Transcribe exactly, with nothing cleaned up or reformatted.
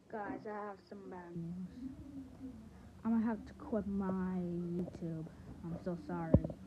Guys, I have some bad news. I'm gonna have to quit my YouTube. I'm so sorry.